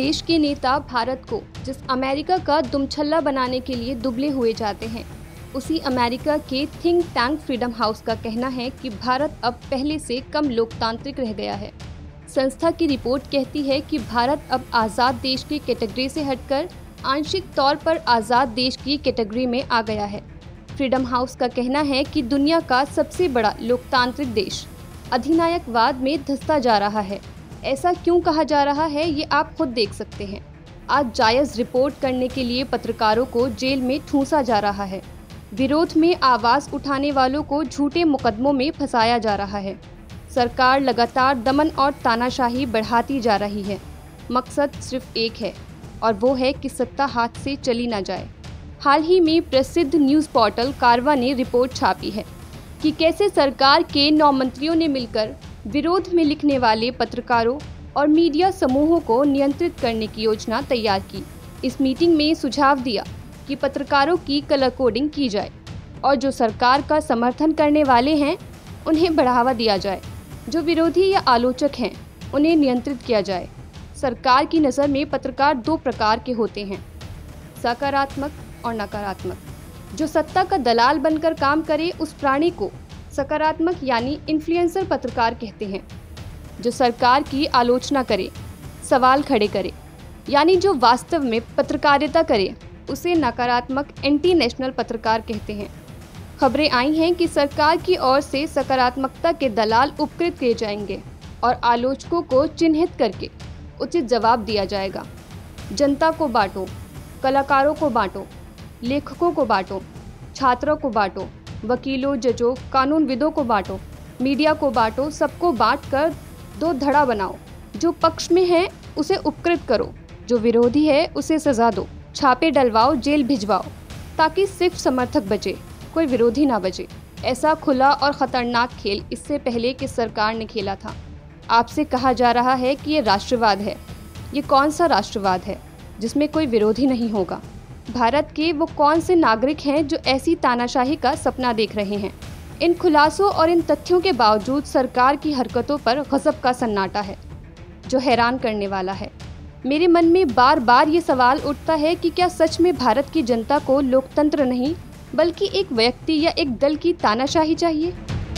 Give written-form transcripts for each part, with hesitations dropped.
देश के नेता भारत को जिस अमेरिका का दुमछल्ला बनाने के लिए दुबले हुए जाते हैं, उसी अमेरिका के थिंक टैंक फ्रीडम हाउस का कहना है कि भारत अब पहले से कम लोकतांत्रिक रह गया है। संस्था की रिपोर्ट कहती है कि भारत अब आज़ाद देश की कैटेगरी से हटकर आंशिक तौर पर आज़ाद देश की कैटेगरी में आ गया है। फ्रीडम हाउस का कहना है कि दुनिया का सबसे बड़ा लोकतांत्रिक देश अधिनायकवाद में धंसता जा रहा है। ऐसा क्यों कहा जा रहा है, ये आप खुद देख सकते हैं। आज जायज़ रिपोर्ट करने के लिए पत्रकारों को जेल में ठूंसा जा रहा है। विरोध में आवाज़ उठाने वालों को झूठे मुकदमों में फंसाया जा रहा है। सरकार लगातार दमन और तानाशाही बढ़ाती जा रही है। मकसद सिर्फ एक है और वो है कि सत्ता हाथ से चली ना जाए। हाल ही में प्रसिद्ध न्यूज़ पोर्टल कारवा ने रिपोर्ट छापी है कि कैसे सरकार के 9 मंत्रियों ने मिलकर विरोध में लिखने वाले पत्रकारों और मीडिया समूहों को नियंत्रित करने की योजना तैयार की। इस मीटिंग में सुझाव दिया कि पत्रकारों की कलर कोडिंग की जाए और जो सरकार का समर्थन करने वाले हैं उन्हें बढ़ावा दिया जाए, जो विरोधी या आलोचक हैं उन्हें नियंत्रित किया जाए। सरकार की नज़र में पत्रकार 2 प्रकार के होते हैं, सकारात्मक और नकारात्मक। जो सत्ता का दलाल बनकर काम करे उस प्राणी को सकारात्मक यानी इन्फ्लुएंसर पत्रकार कहते हैं। जो सरकार की आलोचना करे, सवाल खड़े करे यानी जो वास्तव में पत्रकारिता करे उसे नकारात्मक एंटी नेशनल पत्रकार कहते हैं। खबरें आई हैं कि सरकार की ओर से सकारात्मकता के दलाल उपकृत किए जाएंगे और आलोचकों को चिन्हित करके उचित जवाब दिया जाएगा। जनता को बांटो, कलाकारों को बांटो, लेखकों को बांटो, छात्रों को बांटो, वकीलों, जजों, कानूनविदों को बांटो, मीडिया को बांटो। सबको बांटकर 2 धड़ा बनाओ। जो पक्ष में है उसे उपकृत करो, जो विरोधी है उसे सजा दो। छापे डलवाओ, जेल भिजवाओ, ताकि सिर्फ समर्थक बचे, कोई विरोधी ना बचे। ऐसा खुला और ख़तरनाक खेल इससे पहले कि सरकार ने खेला था। आपसे कहा जा रहा है कि ये राष्ट्रवाद है। ये कौन सा राष्ट्रवाद है जिसमें कोई विरोधी नहीं होगा? भारत के वो कौन से नागरिक हैं जो ऐसी तानाशाही का सपना देख रहे हैं? इन खुलासों और इन तथ्यों के बावजूद सरकार की हरकतों पर गज़ब का सन्नाटा है, जो हैरान करने वाला है। मेरे मन में बार बार ये सवाल उठता है कि क्या सच में भारत की जनता को लोकतंत्र नहीं बल्कि एक व्यक्ति या एक दल की तानाशाही चाहिए?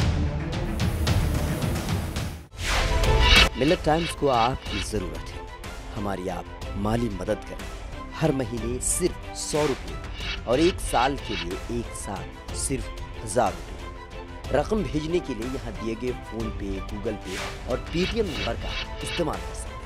मिलत टाइम्स को आपकी ज़रूरत है। हमारी आप माली मदद करें। हर महीने सिर्फ 100 रुपये और 1 साल के लिए 1 साल सिर्फ 1000 रुपये। रकम भेजने के लिए यहाँ दिए गए फ़ोन पे, गूगल पे और पेटीएम नंबर का इस्तेमाल कर सकते हैं।